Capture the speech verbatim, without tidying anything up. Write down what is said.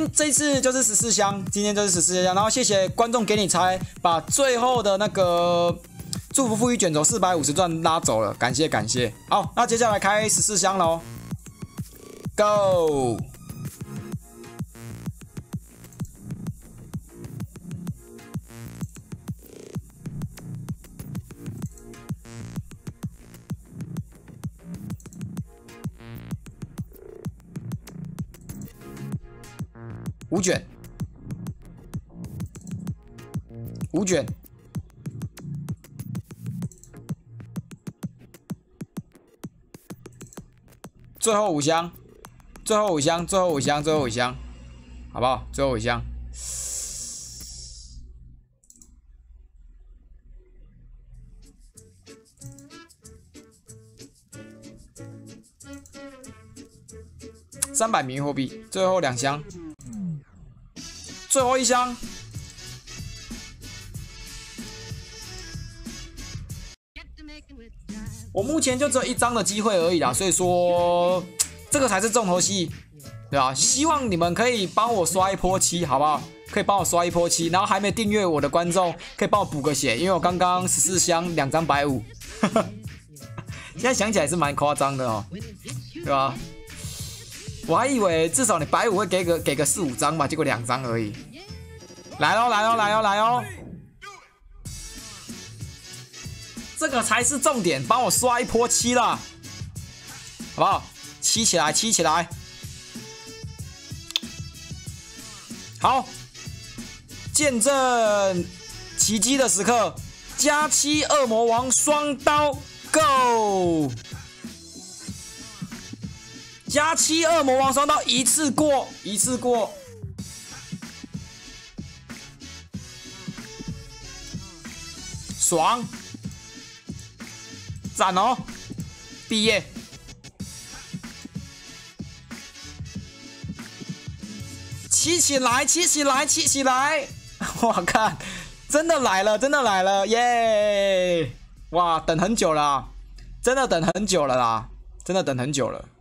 这一次就是十四箱，今天就是十四箱，然后谢谢观众给你猜，把最后的那个祝福富裕卷轴四百五十钻拉走了，感谢感谢。好，那接下来开十四箱喽 ，Go！ 五卷，五卷，最后五箱，最后五箱，最后五箱，最后五箱，好不好？最后五箱。三百名货币，最后两箱。最后一箱，我目前就只有一张的机会而已啦，所以说这个才是重头戏，对吧？希望你们可以帮我刷一波七，好不好？可以帮我刷一波七，然后还没订阅我的观众可以帮我补个血，因为我刚刚十四箱两张百五，现在想起来是蛮夸张的哦，对吧？我还以为至少你百五会给个给个四五张吧，结果两张而已。来喽来喽来喽来喽！这个才是重点，帮我刷一波七啦，好不好？七起来，七起来！好，见证奇迹的时刻，加七恶魔王双刀 ，Go！加七恶魔王双刀一次过，一次过，爽，赞哦！毕业，起起来，起起来，起起来！我看，真的来了，真的来了，耶！哇，等很久了，真的等很久了啦，真的等很久了。